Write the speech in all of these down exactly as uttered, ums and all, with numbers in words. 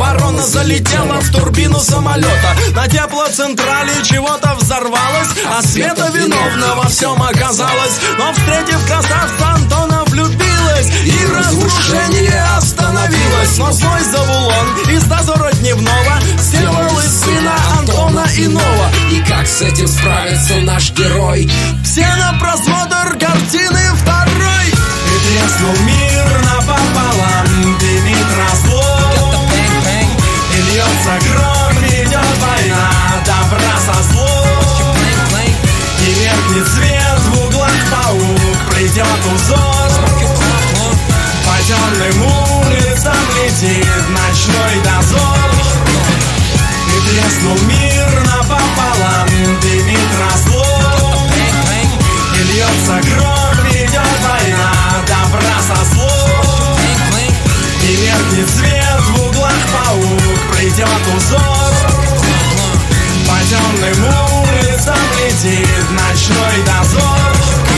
ворона залетела в турбину самолета. На теплоцентрале чего-то взорвалось, а Света виновна во всем оказалась. Но встретив красавца Антона, влюбилась, и разрушение остановилось. Но свой Завулон из дозора дневного сделал из сына Антона иного. И как с этим справится наш герой? Все на просмотр картины второй. И треснул мир напополам, дымит разлом, и льется кровь, идет война добра со злом. И меркнет свет в углах паук, придет узор. По темным улицам летит ночной дозор. И треснул мир напополам, дымит разлом, и льется кровь, идет война добра со злом. И меркнет свет в углах паук, придет узор. По темным улицам летит ночной дозор.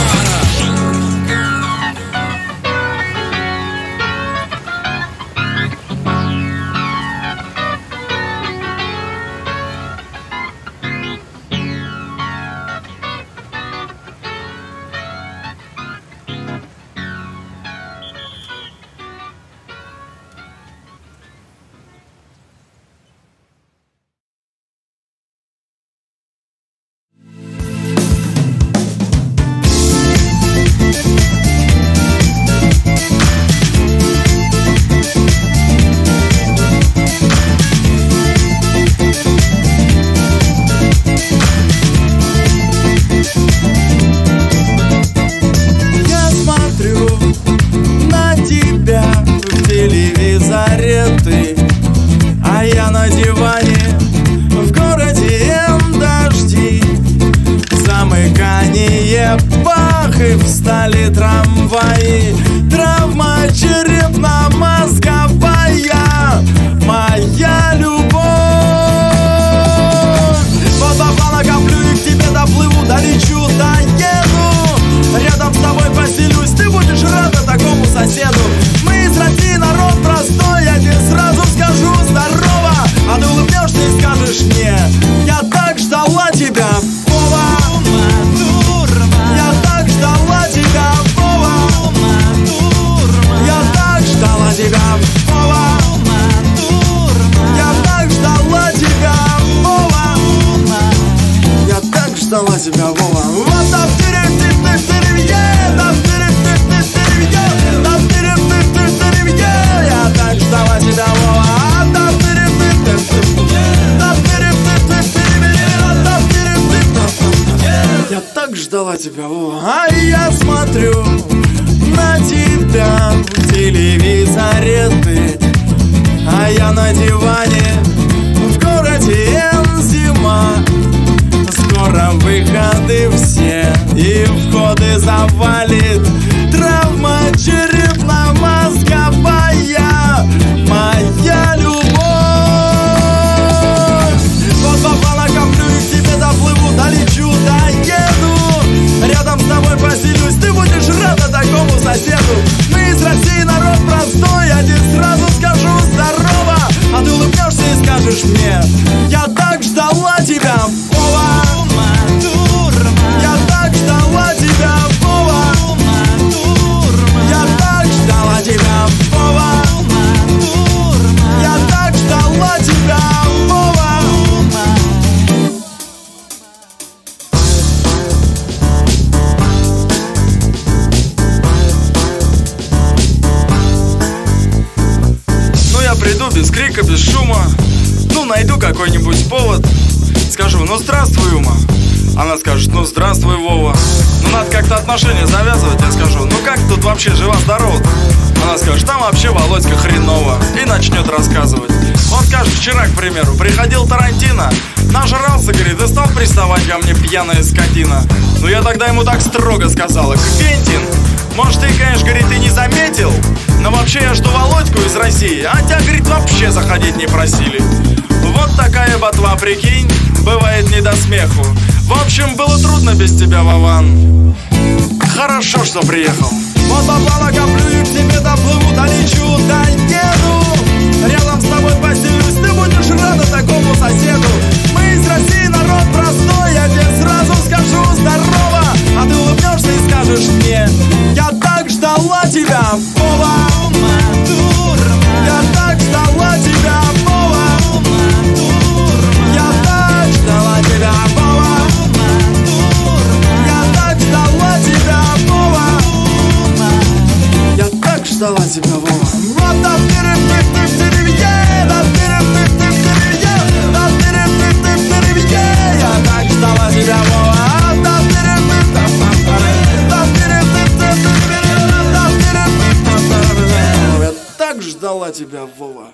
Бах, и встали трамваи. Травма черепно-мозговая, моя любовь. Вот попала, коплю и к тебе доплыву, долечу, доеду. Рядом с тобой поселюсь, ты будешь рада такому соседу. Мы из России, народ простой, я тебе сразу скажу здорово. А ты улыбнешься и скажешь мне: я так ждала тебя, Вова. Я так ждала тебя, Вова. Я так ждала тебя, Вова. Я так ждала тебя, Вова. Я так ждала тебя, Вова. Вот там я так ждала тебя, Вова. Я так ждала тебя, Вова. А я смотрю на тебя в телевизоре ты, а я на диване в городе зима. Скоро выходы все и входы завалит. Травма черепно-мозговая, моя любовь. Вот попала, коплю и к тебе доплыву, долечу, доеду. Рядом с тобой поселюсь, ты будешь рада такому соседу. Мы из России, народ простой, я тебе сразу скажу здорово. А ты улыбнешься и скажешь мне: я так ждала тебя, Вова. Я так ждала тебя, Вова. Я так ждала тебя, Вова. Я так ждала тебя, Вова. Ну я приду без крика, без шума. Ну найду какой-нибудь повод. Скажу: ну здравствуй, Ума. Она скажет: ну здравствуй, Вова. Ну надо как-то отношения завязывать. Я скажу: ну как тут вообще, жива-здорова? Она скажет: там вообще, Володька, хреново. И начнет рассказывать. Он скажет: вчера, к примеру, приходил Тарантино, нажрался, говорит, и стал приставать ко мне, пьяная скотина. Ну я тогда ему так строго сказала: Квентин, может ты, конечно, говорит, и не заметил, но вообще я жду Володьку из России, а тебя, говорит, вообще заходить не просили. Вот такая ботва, прикинь, бывает не до смеху. В общем, было трудно без тебя, Вован. Хорошо, что приехал. Вот попала, коплю и к тебе доплыву, долечу, доеду. Рядом с тобой поселю. такому соседу. Мы из России, народ простой, я тебе сразу скажу здорово, а ты улыбнешься и скажешь мне: я так ждала тебя, Вова. Я так ждала тебя, Вова. Я так ждала тебя, Вова. Я так ждала тебя, Вова. Я так ждала тебя, Вова. Я так ждала тебя, Вова. Я так ждала тебя, Вова.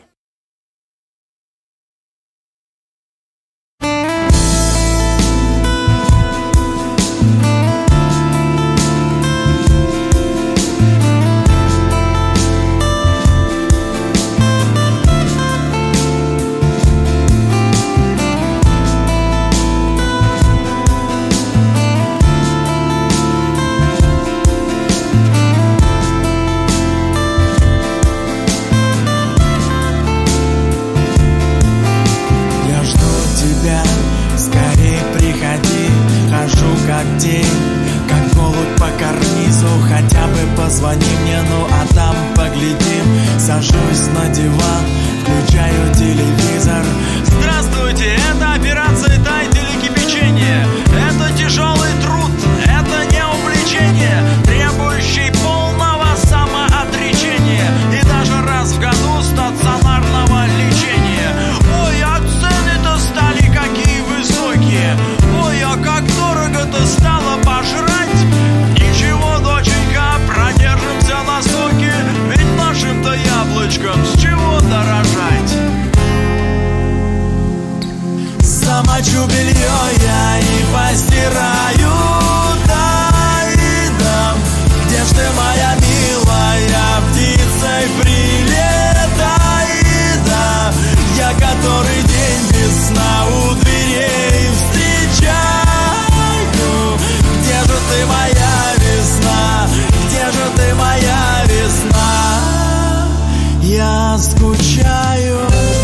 Как голубь по карнизу, хотя бы позвони мне, ну а там поглядим. Сажусь на диван, включаю телевизор. Здравствуйте, это операция «Тай телекипячение». Это тяжелый труд, это не увлечение, требующий полного самоотречения и даже раз в году стационарного лечения. Ой, а цены-то стали какие высокие. Ой, а как дорого-то стало пожрать. Ничего, доченька, продержимся на соке, ведь нашим-то яблочкам с чего дорожать. Замочу белье я и постираю, да и дам. Где ж ты, моя милая, птицей прилетай, да. Я который день без сна у дверей встречаю. Где же ты, моя весна? Где же ты, моя весна? Я скучаю.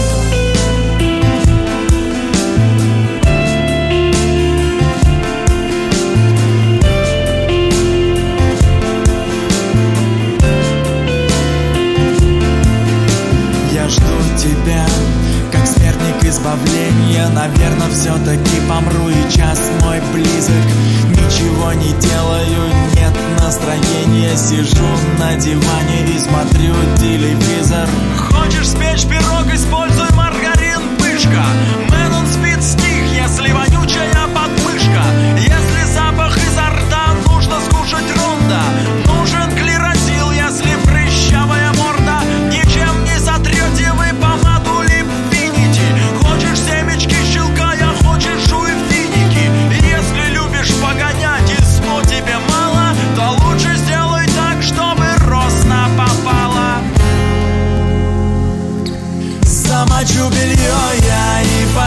Я жду тебя, как смертник избавления. Наверное, все-таки помру, и час мой близок. Ничего не делаю, нет настроения. Сижу на диване и смотрю телевизор. Хочешь спечь пирог, используй маргарин, пышка. Мэн, он спит стих, если вонючая подмышка. Если запах изо рта, нужно скушать ронда. Нужен клерозил, если прыщавая морда. Ничем не сотрете вы помаду Липфинити. Хочешь семечки щелкая, хочешь жуй финики. Если любишь погонять и СМО тебе мало, то лучше сделай так, чтобы росно попало. Замочу белье я и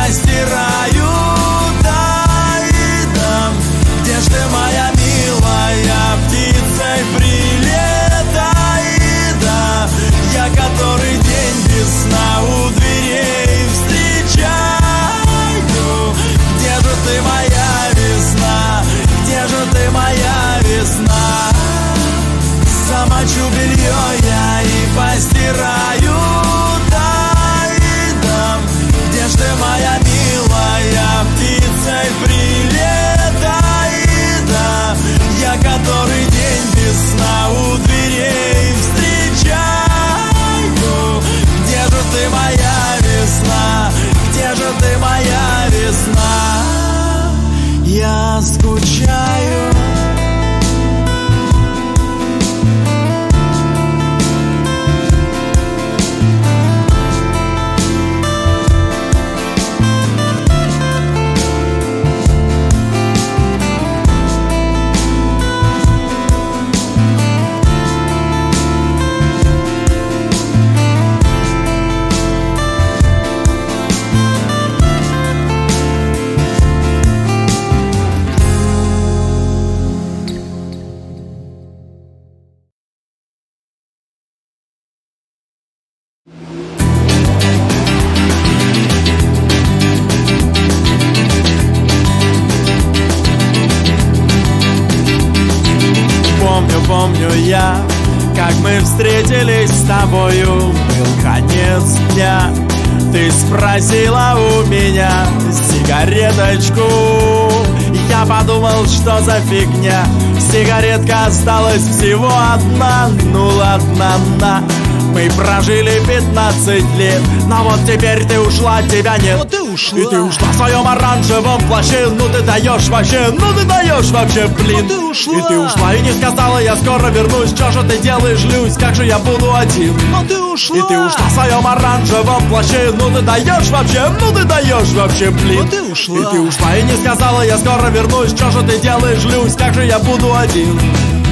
помню я, как мы встретились с тобою. Был конец дня, ты спросила у меня сигареточку. Я подумал, что за фигня, сигаретка осталась всего одна. Ну ладно, на. Мы прожили пятнадцать лет, но вот теперь ты ушла, тебя нет. Но ты ушла. И ты ушла в своем оранжевом плаще. Ну ты даешь вообще, ну ты даешь вообще, блин. Но ты ушла. И ты ушла и не сказала, я скоро вернусь. Что же ты делаешь, Люсь, как же я буду один? Но ты ушла. И ты ушла в своем оранжевом плаще. Ну ты даешь вообще, ну ты даешь вообще, блин. Но ты ушла. И ты ушла и не сказала, я скоро вернусь. Что же ты делаешь, Люсь, как же я буду один?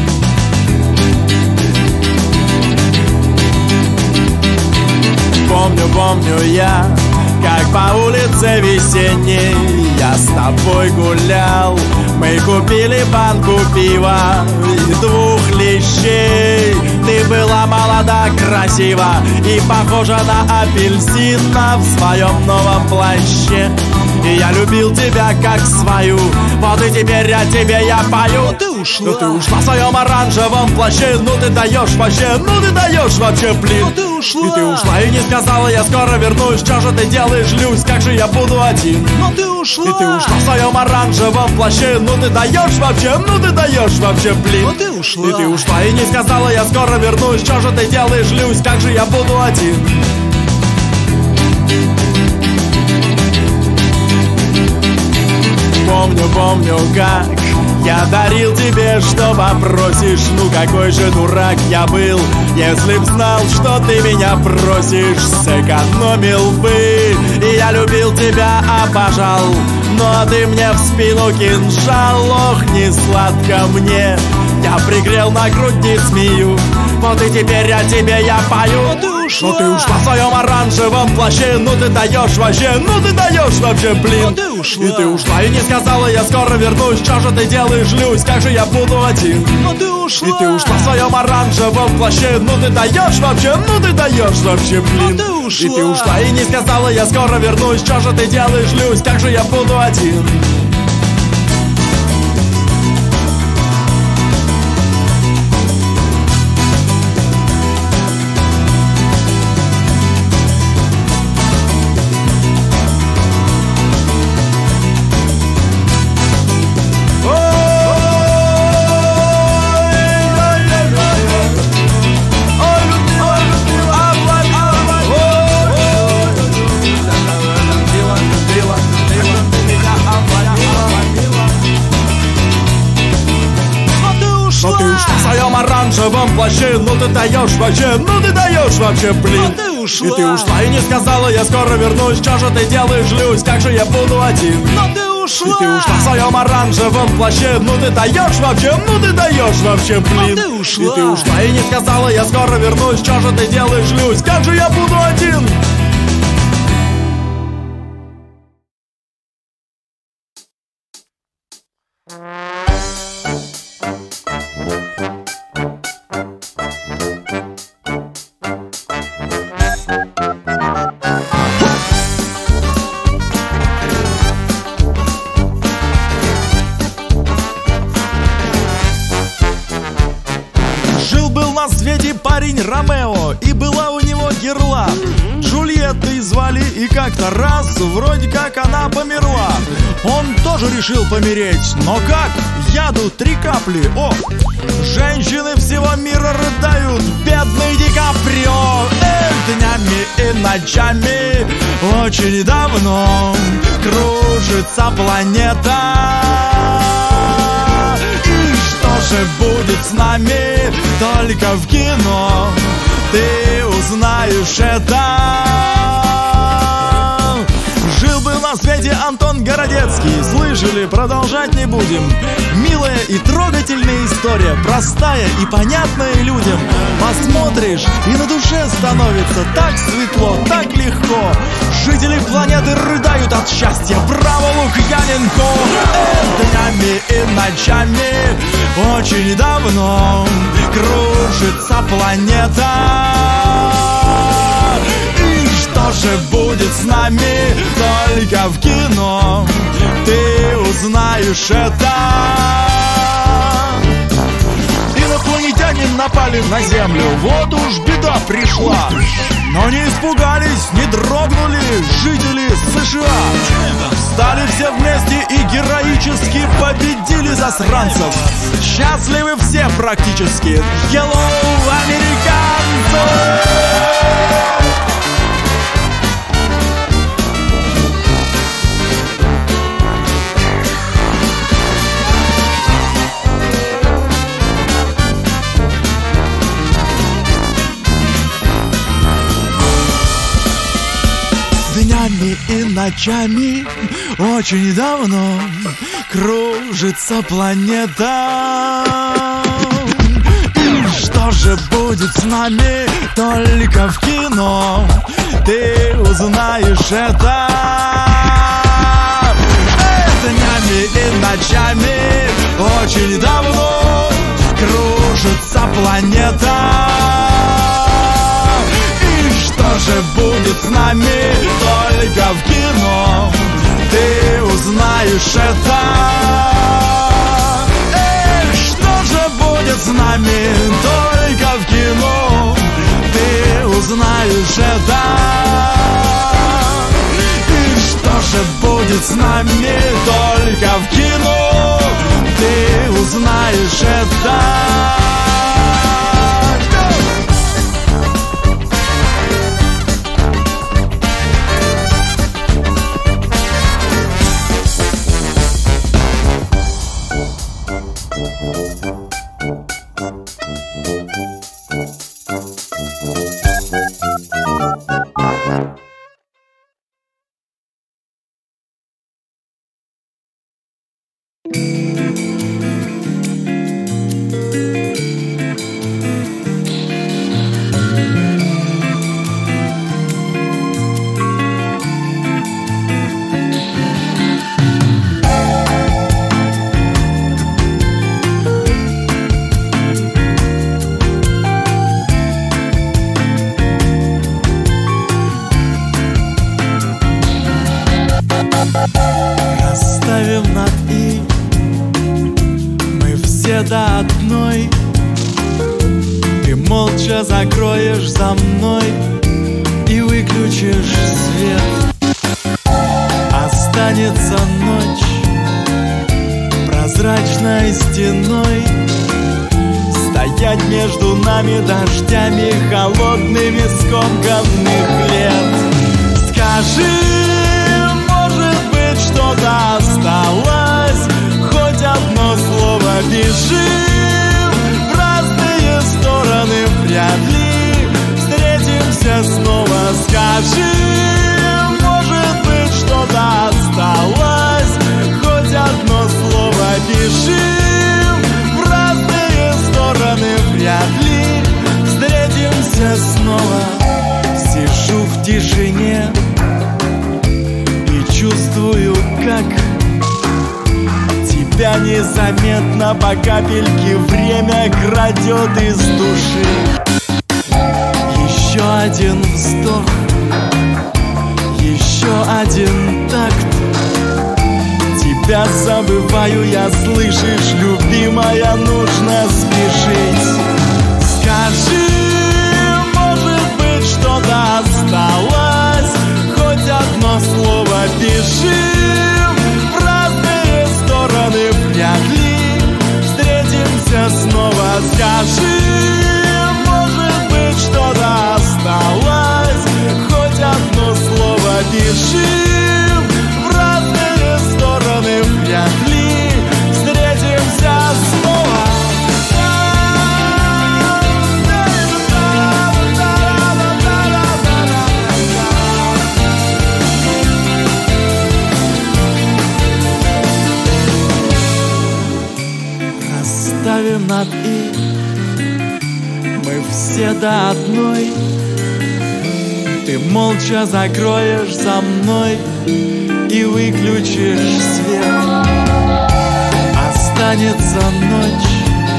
Помню, помню я, как по улице весенней я с тобой гулял. Мы купили банку пива и двух лещей. Ты была молода, красива и похожа на апельсина в своем новом плаще. И я любил тебя как свою, вот и теперь о тебе я пою. Но ты ушла. Но ты ушла в своем оранжевом плаще. Ну ты даешь вообще, ну ты даешь вообще, блин. Но ты ушла. И ты ушла и не сказала, я скоро вернусь. Что же ты делаешь, Люсь, как же я буду один? Но ты ушла. И ты ушла в своем оранжевом плаще. Ну ты даешь вообще, ну ты даешь вообще, блин. Но ты ушла. И ты ушла и не сказала, я скоро вернусь. Что же ты делаешь, Люсь, как же я буду один? Помню, помню, как я дарил тебе, что попросишь. Ну какой же дурак я был, если б знал, что ты меня просишь. Сэкономил бы, и я любил тебя, обожал. Но ты мне в спину кинжал. Ох, не сладко мне, я пригрел на груди змею. Вот и теперь о тебе я пою. Но ты ушла. Но ты ушла в своем оранжевом плаще. Ну ты даешь вообще, ну ты даешь вообще, блин. Но ты ушла. И ты ушла и не сказала, я скоро вернусь. Что же ты делаешь, Люсь, как же я буду один? Но ты ушла. И ты ушла в своем оранжевом плаще. Ну ты даешь вообще, ну ты даешь вообще, блин. Но ты ушла. И ты ушла и не сказала, я скоро вернусь. Что же ты делаешь, Люсь, как же я буду один? оранжевом плаще. Ну ты даешь вообще, ну ты даешь вообще, блин. Но ты ушла. И ты ушла и не сказала, я скоро вернусь. Что же ты делаешь, Люсь, как же я буду один? Но ты ушла. И ты ушла в своем оранжевом плаще. Ну ты даешь вообще, ну ты даешь вообще, блин. Но ты ушла. И ты ушла и не сказала, я скоро вернусь. Что же ты делаешь, Люсь, как же я буду один? На свете парень Ромео, и была у него герла. Джульеттой звали, и как-то раз вроде как она померла. Он тоже решил помереть, но как? Яду три капли, о! Женщины всего мира рыдают, бедный Ди Каприо. Эх, днями и ночами очень давно кружится планета. Что же будет с нами? Только в кино ты узнаешь это. Жил-был на свете Антон Городецкий. Слышали? Продолжать не будем. Милая и трогательная история, простая и понятная людям. Посмотришь, и на душе становится так светло, так легко. Жители планеты рыдают от счастья. Браво, Лукьяненко! Днями и ночами очень давно кружится планета. И что же будет с нами? Только в кино ты узнаешь это. Инопланетянин напали на землю, вот уж беда пришла. Но не испугались, не дрогнули жители США. Встали все вместе и героически победили засранцев. Счастливы все практически. Hello, американцы! Днями и ночами очень давно кружится планета. И что же будет с нами только в кино, ты узнаешь это. Днями и ночами очень давно кружится планета. Что же будет с нами только в кино, ты узнаешь это. Эх, что же будет с нами только в кино, ты узнаешь это. И что же будет с нами только в кино, ты узнаешь это. Расставим над «и» мы все до одной. Ты молча закроешь за мной и выключишь свет. Останется ночь прозрачной стеной, стоять между нами дождями холодными скомканных лет. Скажи, что-то осталось, хоть одно слово. Бежим в разные стороны, вряд ли встретимся снова. Скажи, может быть, что-то осталось, хоть одно слово. Бежим в разные стороны, вряд ли встретимся снова. Сижу в тишине, чувствую, как тебя незаметно по капельке время крадет из души. Еще один вздох, еще один такт. Тебя забываю я, слышишь, любимая, нужно спешить. Скажи, может быть, что-то осталось, хоть одно слово. Бежим в разные стороны, вряд ли встретимся снова. Скажи, может быть, что-то осталось, хоть одно слово. Бежим в разные стороны, вряд ли встретимся снова. Ставим над «и» мы все до одной. Ты молча закроешь за мной и выключишь свет. Останется ночь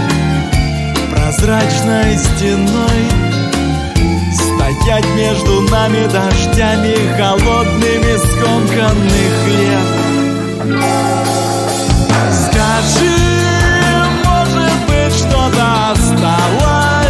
прозрачной стеной, стоять между нами дождями холодными скомканных лет. Скажи, что-то осталось,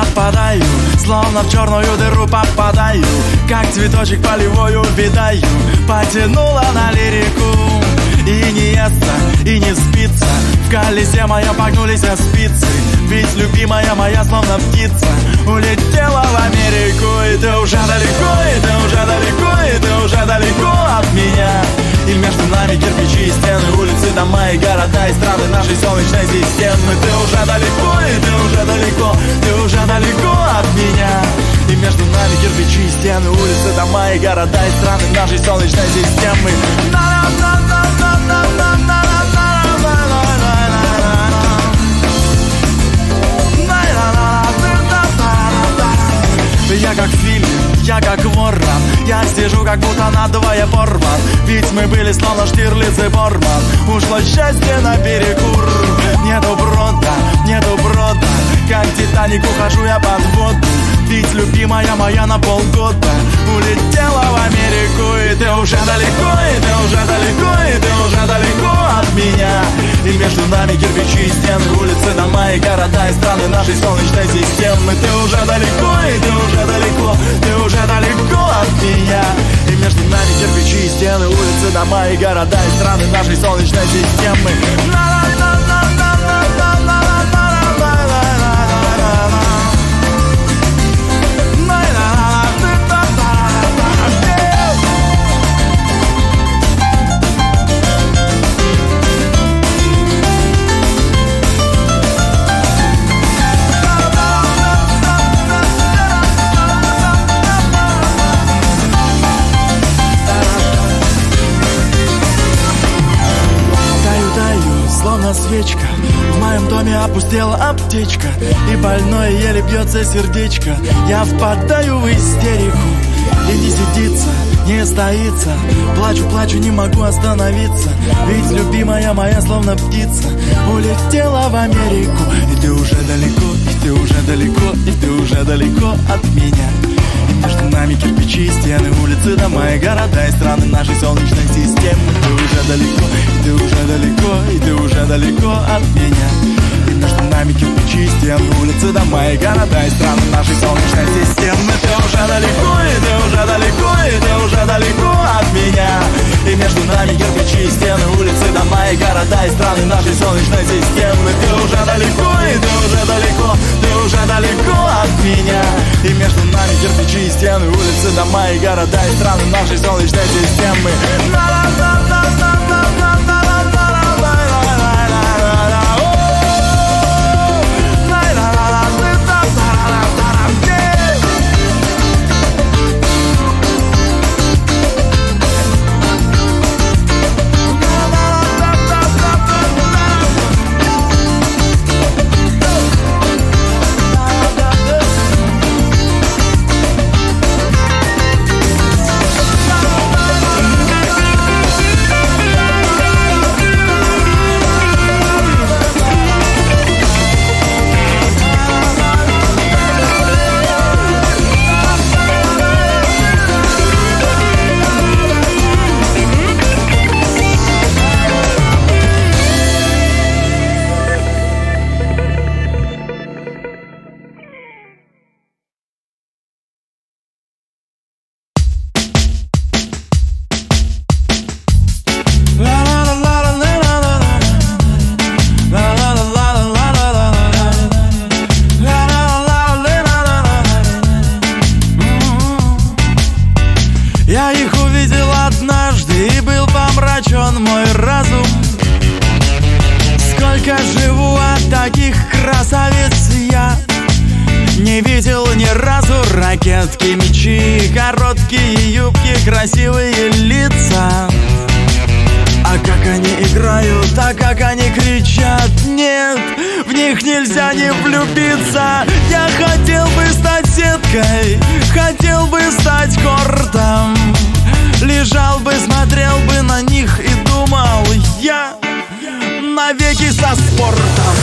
пропадаю, словно в черную дыру попадаю, как цветочек полевой увядаю. Потянула на лирику, и не естся, и не спится. В колесе моем погнулись спицы, ведь любимая моя словно птица улетела в Америку. И ты уже далеко, и ты уже далеко, и ты уже далеко от меня. И между нами кирпичи и стены, улицы, дома и города, и страны нашей солнечной системы. Ты уже далеко, и ты уже далеко, ты уже далеко от меня. И между нами кирпичи и стены, улицы, дома и города, и страны нашей солнечной системы. Я как в фильме, я как ворон, я сижу как будто надвое порван. Ведь мы были словно Штирлиц и Борман. Ушло счастье наперекур. Нету брода, нету брода, как Титаник ухожу я под воду. Ведь любимая моя на полгода улетела в Америку. И ты уже далеко, и ты уже далеко, и ты уже далеко от меня. И между нами кирпичи и стены, улицы, дома и города, и страны нашей солнечной системы. Ты уже далеко, и ты уже далеко, ты уже далеко от меня. И между нами кирпичи и стены, улицы, дома и города, и страны нашей солнечной системы. Свечка, в моем доме опустела аптечка, и больное еле бьется сердечко. Я впадаю в истерику, и не сидится, не стоится. Плачу, плачу, не могу остановиться, ведь любимая моя словно птица улетела в Америку. И ты уже далеко, и ты уже далеко, и ты уже далеко от меня. И между нами кирпичи и стены, улицы, дома и города, и страны нашей солнечной системы. Ты уже далеко, и ты уже далеко, и ты уже далеко от меня. И между нами кирпичи и стены, улицы, дома и города, и страны нашей солнечной системы. Ты уже далеко, и ты уже далеко, и ты уже далеко от меня. И между нами кирпичи и стены, улицы, дома и города, и страны нашей солнечной системы. Ты уже далеко, и ты уже далеко, ты уже далеко от меня. И между нами кирпичи и стены, улицы, дома и города, и страны нашей солнечной системы. Ракетки, мечи, короткие юбки, красивые лица. А как они играют, а как они кричат, нет, в них нельзя не влюбиться. Я хотел бы стать сеткой, хотел бы стать кортом. Лежал бы, смотрел бы на них и думал, я навеки со спортом.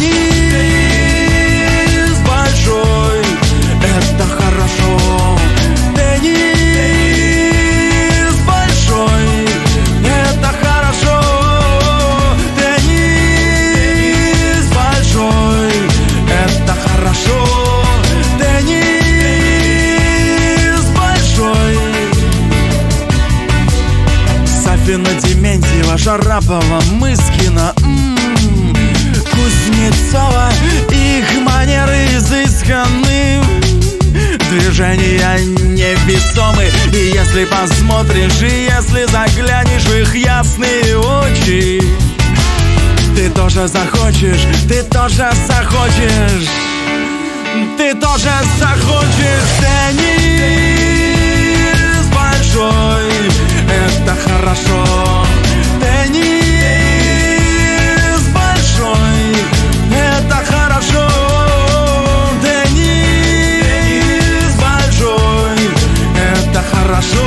Теннис большой, это хорошо. Теннис большой, это хорошо. Теннис большой, это хорошо. Шарапова, Мыскина, м-м, Кузнецова. Их манеры изысканы, движения невесомы. И если посмотришь, и если заглянешь в их ясные очи, ты тоже захочешь, ты тоже захочешь, ты тоже захочешь. Теннис большой, это хорошо. Теннис большой, это хорошо. Теннис большой, это хорошо.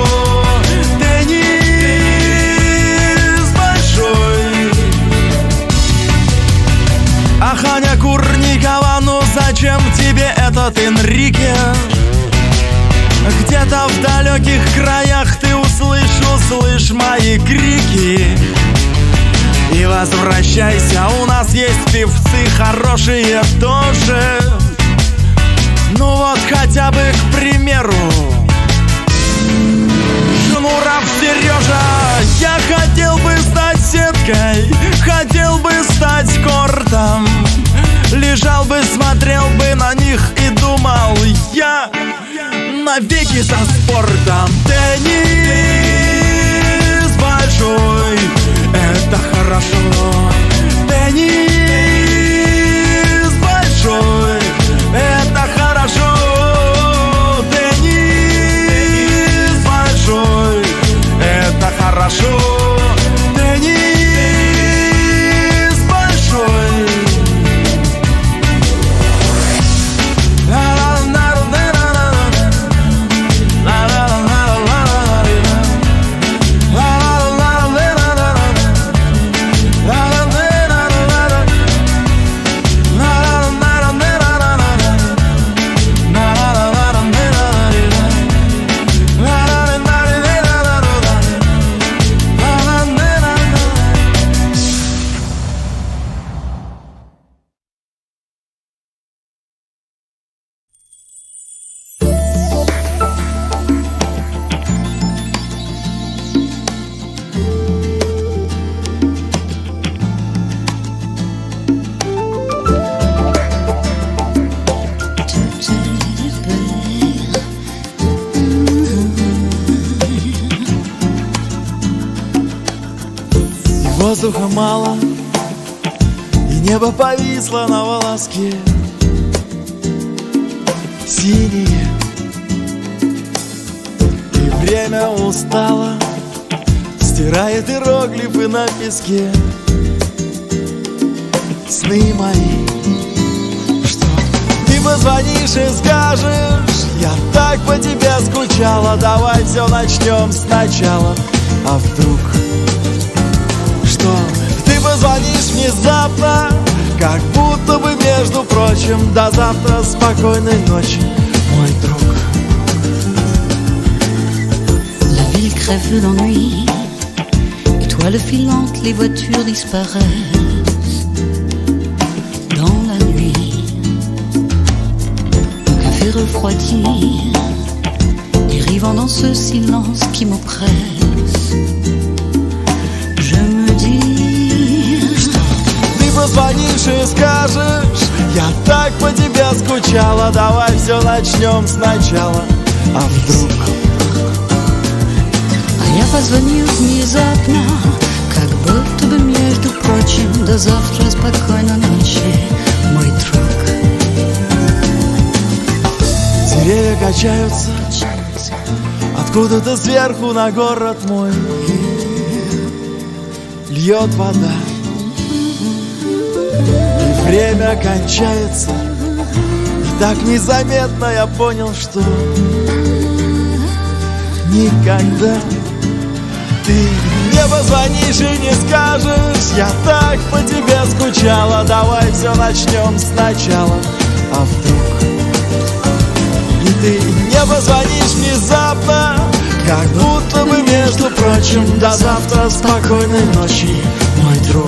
Теннис большой. Ах, Аня Курникова, ну зачем тебе этот Энрике? Где-то в далеких краях ты услышь, услышь мои крики. И возвращайся, у нас есть певцы хорошие тоже. Ну вот хотя бы, к примеру, Шнуров Сережа. Я хотел бы стать сеткой, хотел бы стать кортом. Лежал бы, смотрел бы на них и думал я навеки за спортом. Теннис большой, это хорошо. Теннис большой, это хорошо. Теннис большой, это хорошо. Теннис большой. Воздуха мало, и небо повисло на волоске. Синее, и время устало, стирает иероглифы на песке. Сны мои, что ты позвонишь и скажешь: я так по тебе скучала, давай все начнем сначала. А вдруг ты позвонишь внезапно, как будто бы, между прочим, до завтра, спокойной ночи, мой друг. La ville crève d'ennui, étoiles filantes, les voitures disparaissent dans la nuit. Un café refroidi, dérivant dans ce silence qui m'oppresse. Позвонишь и скажешь: я так по тебе скучала, давай все начнем сначала. А вдруг? А я позвоню внезапно, как будто бы, между прочим, до завтра, спокойной ночи, мой друг. Деревья качаются, откуда-то сверху на город мой льет вода. Время кончается, и так незаметно я понял, что никогда ты не позвонишь и не скажешь: я так по тебе скучала, давай все начнем сначала. А вдруг? И ты не позвонишь внезапно, как будто бы, между прочим, до завтра, спокойной ночи, мой друг.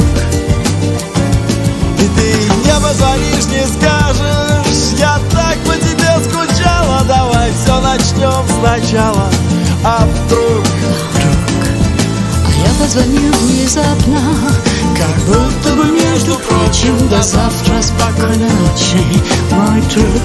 Не позвонишь, не скажешь: я так по тебе скучала, давай все начнем сначала. А вдруг? А я позвонил внезапно, как будто бы, между прочим, до завтра спокойной ночи, мой друг.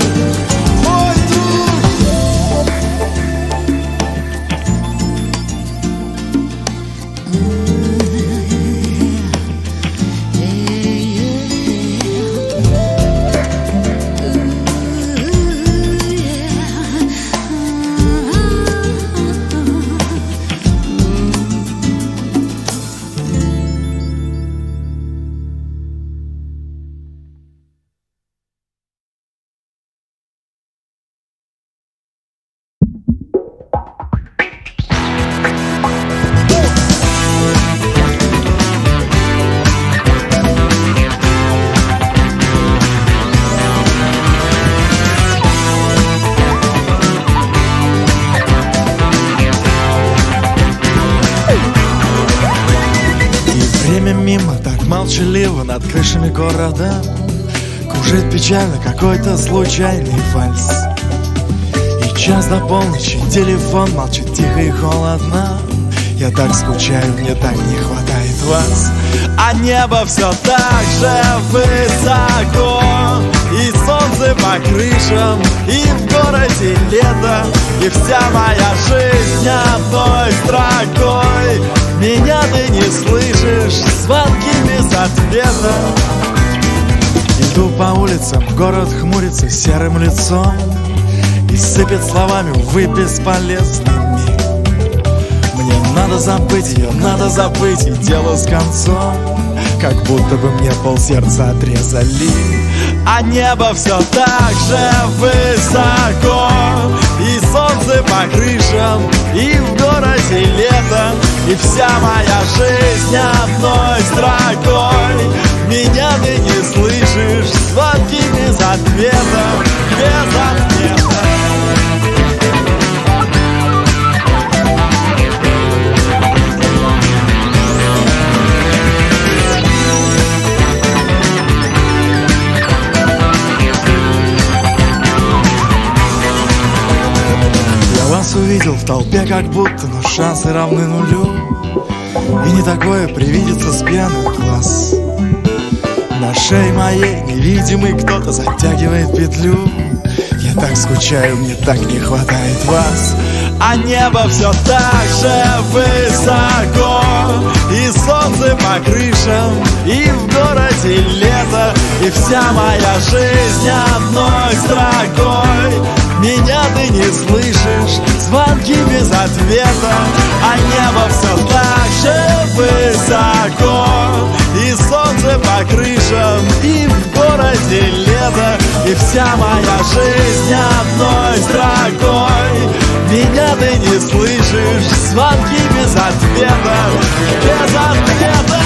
Молчаливо над крышами города кружит печально какой-то случайный вальс. И час до полночи телефон молчит тихо и холодно. Я так скучаю, мне так не хватает вас. А небо все так же высоко, и солнце по крышам, и в городе лето, и вся моя жизнь одной строкой. Меня ты не слышишь, звонки без ответа. Иду по улицам, город хмурится серым лицом и сыпет словами, увы, бесполезными. Мне надо забыть ее, надо забыть, и дело с концом. Как будто бы мне полсердца отрезали. А небо все так же высоко, и солнце по крышам, и в городе лето, и вся моя жизнь одной строкой. Меня ты не слышишь, звонки без ответа, без ответа. Вас увидел в толпе как будто, но шансы равны нулю. И не такое привидится с пьяных глаз. На шее моей невидимый кто-то затягивает петлю. Я так скучаю, мне так не хватает вас. А небо все так же высоко, и солнце по крышам, и в городе лето, и вся моя жизнь одной строкой. Меня ты не слышишь, звонки без ответа. А небо все так же высоко, и солнце по крышам, и в городе лето, и вся моя жизнь одной строкой. Меня ты не слышишь, звонки без ответа, без ответа.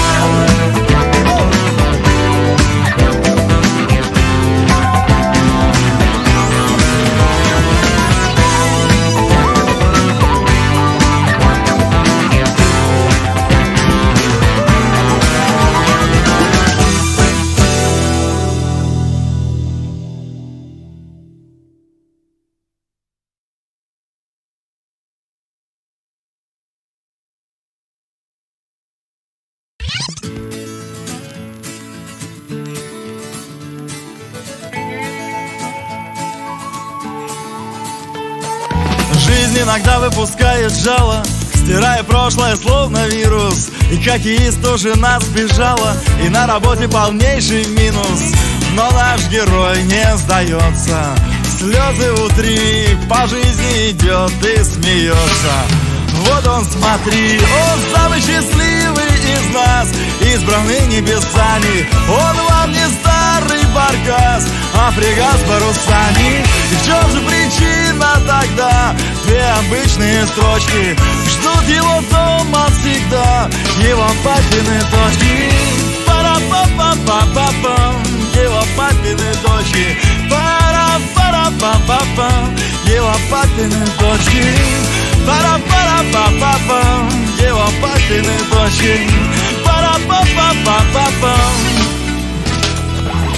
Жизнь иногда выпускает жало, стирая прошлое словно вирус. И хоккеист тоже нас бежала, и на работе полнейший минус. Но наш герой не сдается, слезы утри, по жизни идет и смеется. Вот он, смотри, он самый счастливый из нас, избранный небесами. Он вам не старый баркас, а фрегат с парусами. И в чем же причина тогда? Две обычные строчки ждут его дома всегда, его папины дочки. Пара-па-па-па-па-пам, его папины дочки. Пара-пара-па-па-пам, его папины дочки. Пара-пара-па-па-пам, его папины дочки. Пара-па-па-па-па-пам. Он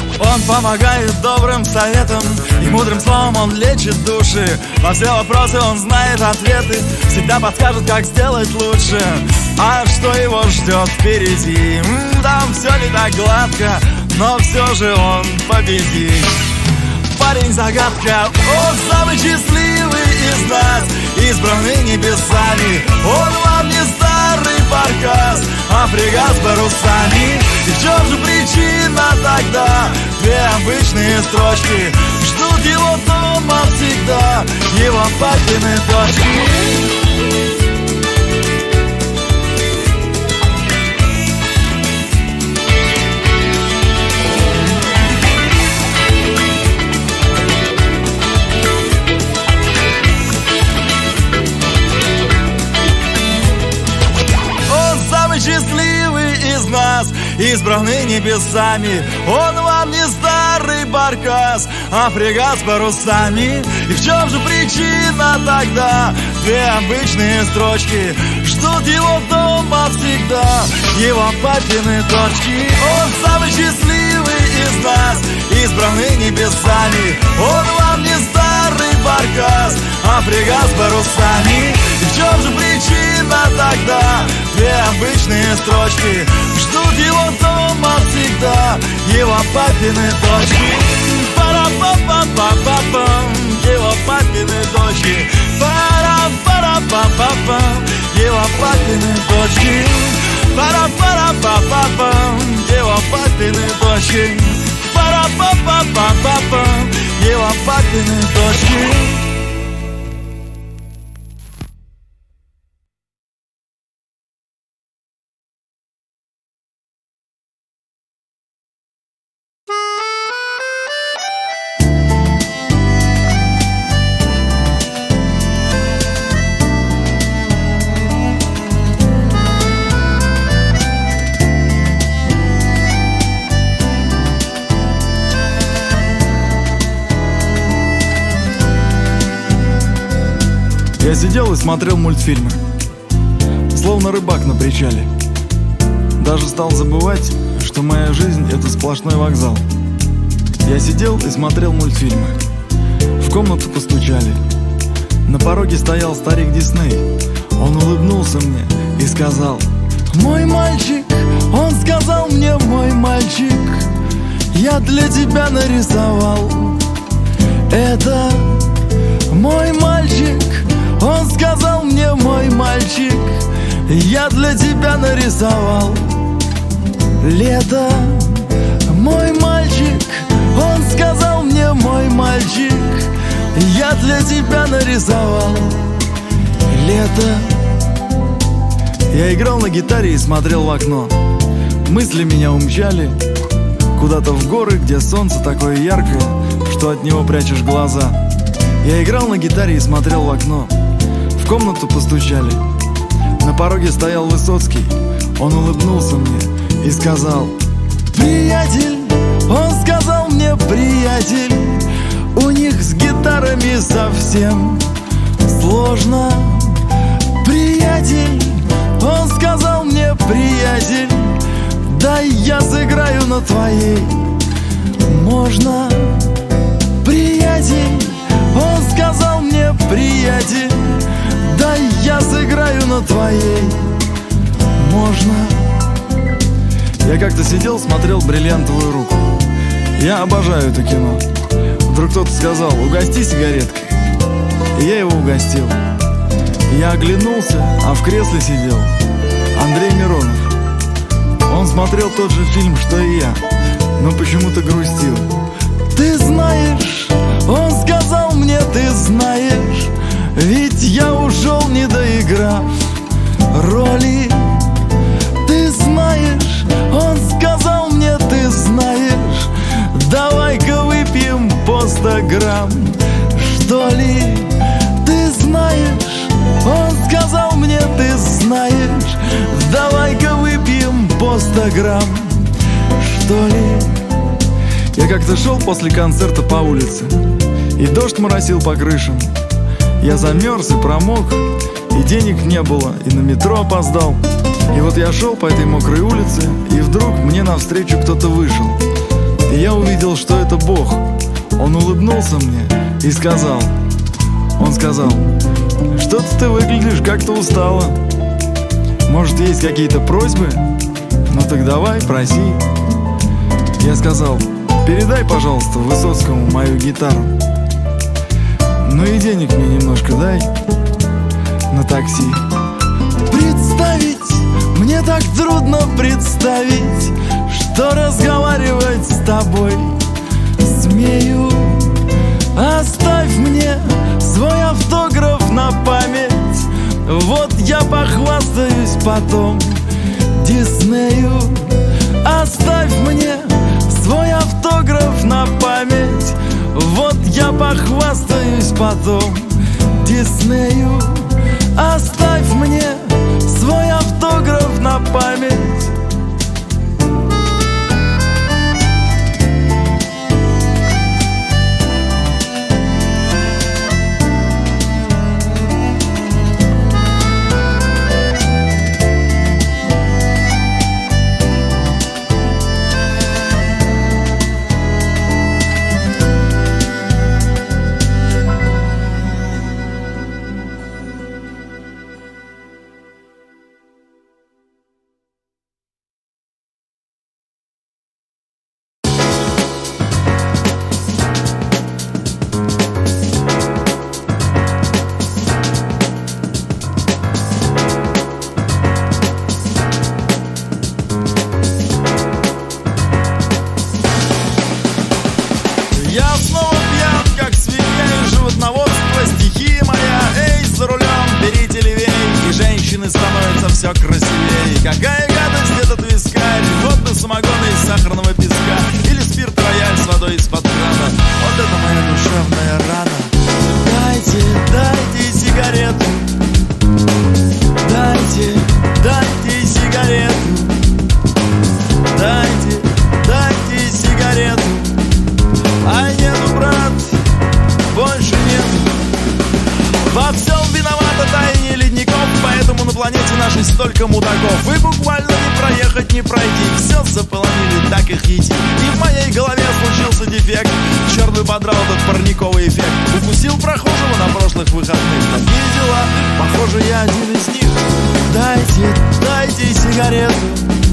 помогает добрым советом, и мудрым словом он лечит души. Во все вопросы он знает ответы, всегда подскажет, как сделать лучше. А что его ждет впереди? М-м, там все не так гладко, но все же он победит. Парень загадка, он самый счастливый из нас, избранный небесами. Он вам не старый баркас, а фрегат с парусами. И в чем же причина тогда? Две обычные строчки ждут его дома всегда, его папины дочки. Счастливый из нас, избранный небесами. Он вам не старый баркас, а фрегат с парусами. И в чем же причина тогда? Две обычные строчки ждут его дома всегда, его папины дочки. Он самый счастливый из нас, избранный небесами. Он вам не старый баркас, а фрегат с парусами. И в чем же причина тогда? Две обычные строчки ждут его дома всегда, его папины дочки. Пара-па-па-па-па-пам, его папины дочки. Пара-пара-па-па-пам, его папины дочки. Пара-пара-па-па-пам, его папины дочки. Пара-па-па-па-па-пам, его папины дочки. Я сидел и смотрел мультфильмы, словно рыбак на причале. Даже стал забывать, что моя жизнь — это сплошной вокзал. Я сидел и смотрел мультфильмы. В комнату постучали. На пороге стоял старик Дисней. Он улыбнулся мне и сказал: «Мой мальчик», он сказал мне: «Мой мальчик, я для тебя нарисовал это». Мой мальчик, он сказал мне: «Мой мальчик, я для тебя нарисовал лето». Мой мальчик, он сказал мне: «Мой мальчик, я для тебя нарисовал лето». Я играл на гитаре и смотрел в окно. Мысли меня умчали куда-то в горы, где солнце такое яркое, что от него прячешь глаза. Я играл на гитаре и смотрел в окно. В комнату постучали. На пороге стоял Высоцкий. Он улыбнулся мне и сказал: «Приятель», он сказал мне: «Приятель, у них с гитарами совсем сложно». «Приятель», он сказал мне: «Приятель, дай я сыграю на твоей, можно?» «Приятель», он сказал мне: «Приятель, дай я сыграю на твоей, можно?» Я как-то сидел, смотрел «Бриллиантовую руку». Я обожаю это кино. Вдруг кто-то сказал: «Угости сигареткой». И я его угостил. Я оглянулся, а в кресле сидел Андрей Миронов. Он смотрел тот же фильм, что и я, но почему-то грустил. «Ты знаешь», он сказал мне: «Ты знаешь, ведь я ушел, не доиграв роли». «Ты знаешь», он сказал мне: «Ты знаешь, давай-ка выпьем по сто грамм, что ли». «Ты знаешь», он сказал мне: «Ты знаешь, давай-ка выпьем по сто грамм, что ли». Я как-то шел после концерта по улице, и дождь моросил по крышам. Я замерз и промок, и денег не было, и на метро опоздал. И вот я шел по этой мокрой улице, и вдруг мне навстречу кто-то вышел. И я увидел, что это Бог. Он улыбнулся мне и сказал, Он сказал: что-то ты выглядишь как-то устала. Может, есть какие-то просьбы? Ну так давай, проси. Я сказал: передай, пожалуйста, Высоцкому мою гитару. Ну и денег мне немножко дай на такси. Представить, мне так трудно представить, что разговаривать с тобой смею. Оставь мне свой автограф на память, вот я похвастаюсь потом Диснею. Оставь мне свой автограф на память, вот я похвастаюсь потом Диснею. Оставь мне свой автограф на память. Становится все красивее. Какая гадость этот вискарь, водный самогон из сахарного песка или спирт рояль с водой из-под крана. Вот это моя душевная рана. Дайте, дайте сигарету, дайте, дайте сигарету, дайте, дайте сигарету. А нету, брат, больше нету. Во всем виновато таяние ледников, поэтому на планете нашей столько мудаков. И буквально не проехать, не пройти, все заполонили, так их ети. И в моей голове случился дефект, черт бы подрал этот парниковый эффект. Укусил прохожего на прошлых выходных. Такие дела, похоже, я один из них. Дайте, дайте сигарету,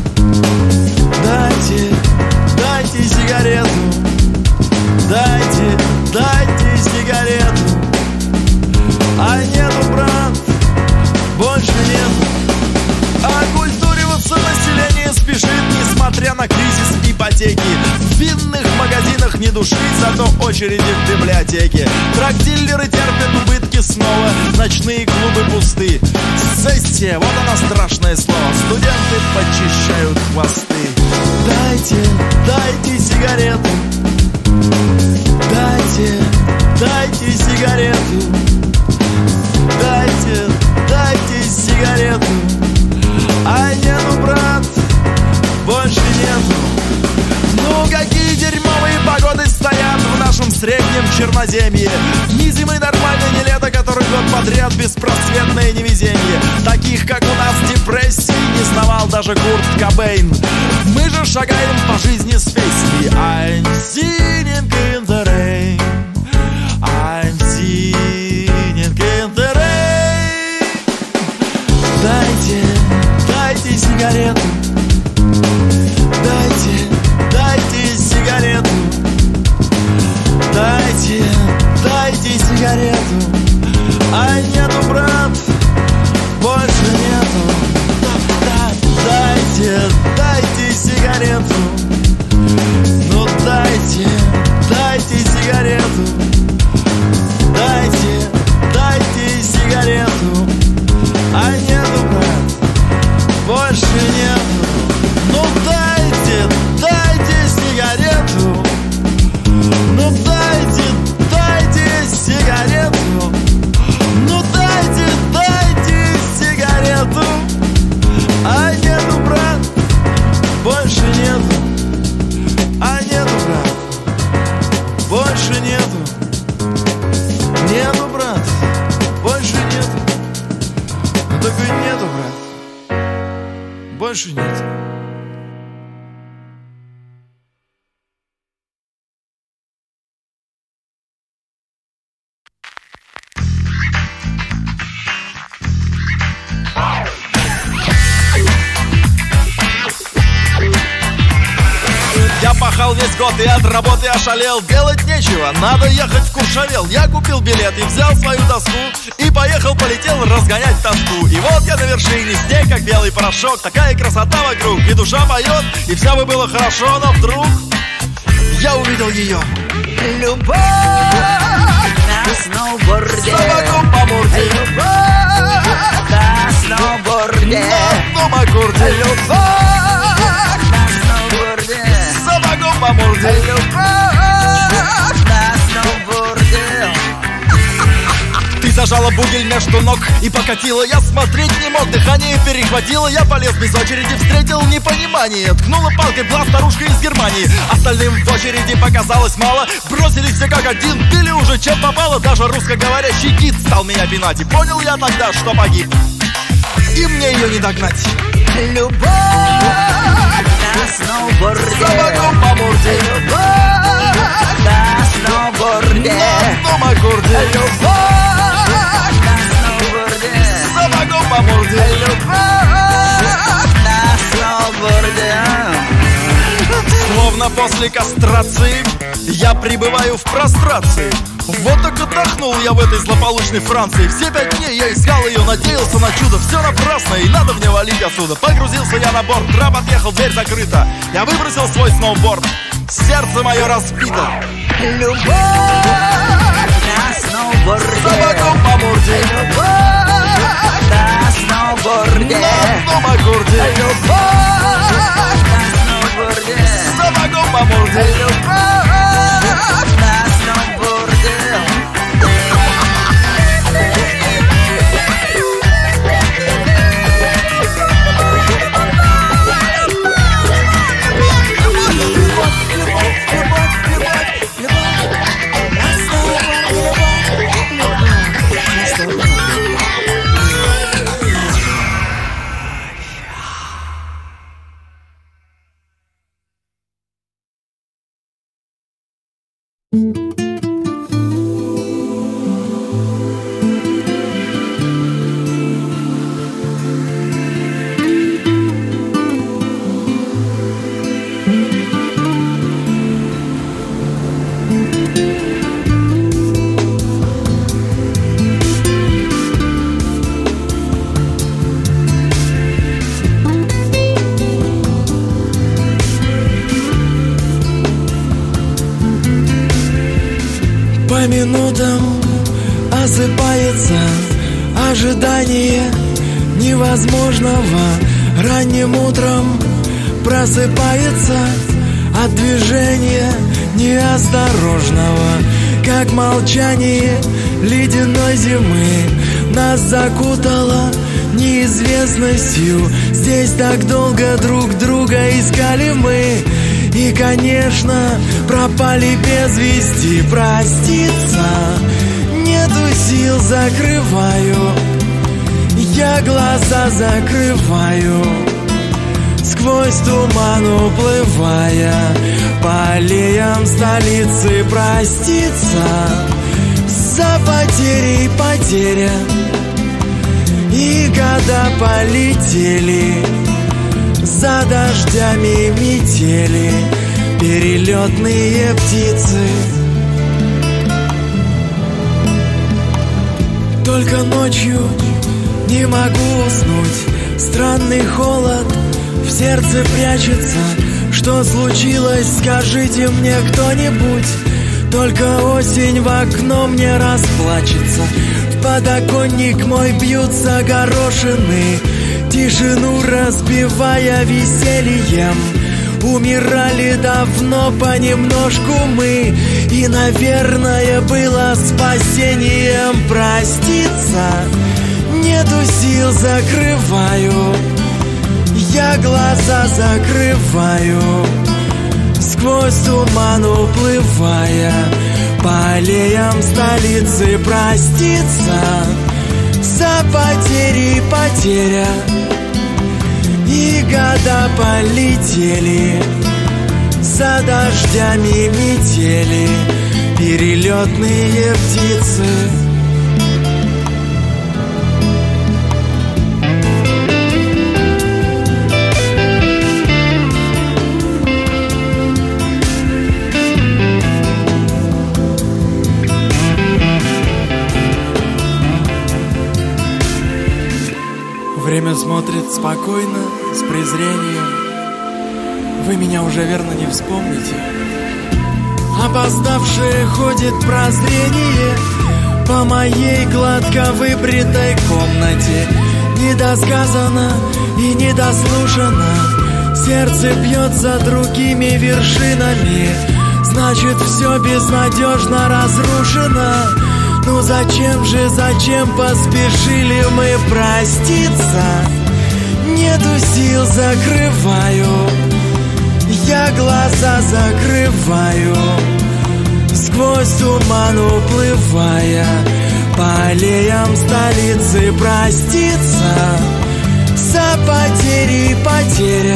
дайте, дайте сигарету, дайте, дайте сигарету. А нету, брат, больше нету. Оккультуриваться население спешит, несмотря на кризис ипотеки. В винных магазинах не души, зато очереди в библиотеке. Драгдиллеры терпят убытки снова, ночные клубы пусты. Сессия, вот она страшное слово, студенты подчищают хвосты. Дайте, дайте сигарету, дайте, дайте сигарету, дайте, дайте сигарету. А нету, брат, больше нету. Ну какие дерьмовые погоды стоят в нашем среднем черноземье. Ни зимы нормально, ни лето, который год подряд беспросветное невезенье. Таких, как у нас, депрессий не знавал даже Курт Кобейн. Мы же шагаем по жизни с песней I'm singing in the rain, I'm singing in the rain. Дайте, дайте сигарету, дайте, дайте сигарету, дайте, дайте сигарету. А нету, брат, больше нету. Дайте, дайте сигарету, ну дайте, дайте сигарету, дайте, дайте сигарету. А нету, брат, больше нету. Ну дайте, дайте сигарету, ну дайте, дайте сигарету, ну дайте, дайте сигарету. А нету, брат, больше нету. А нету, брат, пахал весь год и от работы ошалел. Делать нечего, надо ехать в Куршавел. Я купил билет и взял свою доску и поехал, полетел разгонять тоску. И вот я на вершине, снег как белый порошок. Такая красота вокруг, и душа поет, и вся бы было хорошо. Но вдруг я увидел ее. Любовь на сноуборде, собаку по морде, любовь на сноуборде, на одном аккорде. Любовь на сноуборде, собаку по морде, любовь на сноуборде. Ты зажала бугель между ног и покатила. Я смотреть не мог, дыхание перехватило. Я полез без очереди, встретил непонимание. Ткнула палкой была старушка из Германии. Остальным в очереди показалось мало. Бросились все как один, пили уже чем попало. Даже русскоговорящий гид стал меня пинать. И понял я тогда, что погиб, и мне ее не догнать. Любовь на сноуборде, собаку по морде, любовь на сноуборде, на одном аккорде. Любовь на сноуборде, собаку по морде, любовь на сноуборде. Словно после кастрации я пребываю в прострации. Вот так отдохнул я в этой злополучной Франции. Все пять дней я искал ее, надеялся на чудо. Все напрасно, и надо мне валить отсюда. Погрузился я на борт, трап отъехал, дверь закрыта. Я выбросил свой сноуборд, сердце мое разбито. Любовь на сноуборде, Собаку по морде, любовь на сноуборде, на одном аккорде. любовь на сноуборде, Собаку по морде, любовь на сноуборде. По минутам осыпается ожидание невозможного. Ранним утром просыпается от движения неосторожного. Как молчание ледяной зимы нас закутало неизвестностью. Здесь так долго друг друга искали мы, и, конечно, пропали без вести. Проститься нету сил, закрываю я глаза, закрываю, сквозь туман уплывая по аллеям столицы. Проститься за потерей потеря, и года полетели за дождями метели, перелетные птицы. Только ночью не могу уснуть, странный холод в сердце прячется. Что случилось, скажите мне кто-нибудь. Только осень в окно мне расплачется. В подоконник мой бьются горошины, тишину разбивая весельем. Умирали давно понемножку мы, и, наверное, было спасением. Проститься нету сил, закрываю я глаза, закрываю, сквозь туман уплывая по аллеям столицы. Проститься за потери потеря, и года полетели за дождями метели, перелетные птицы. Время смотрит спокойно, с презрением. Вы меня уже верно не вспомните. Опоздавшее ходит прозрение по моей гладко выбритой комнате. Недосказано и недослушано, сердце бьется другими вершинами. Значит, все безнадежно разрушено. Ну зачем же, зачем поспешили мы проститься? Нету сил, закрываю, я глаза закрываю, сквозь туман уплывая, по аллеям столицы проститься. За потери потеря,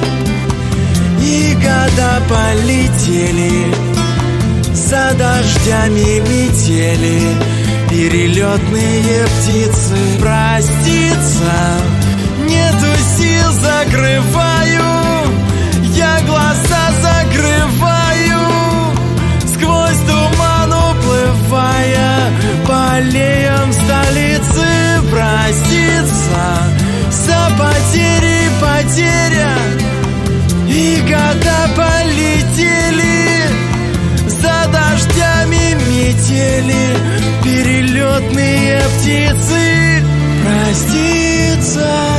и года полетели, за дождями метели, перелетные птицы. Проститься, нету сил, закрываю, я глаза закрываю, сквозь туман уплывая, по аллеям столицы. Проститься, за потери потеря, и года полетели, за дождями метели, перелетные птицы. Проститься.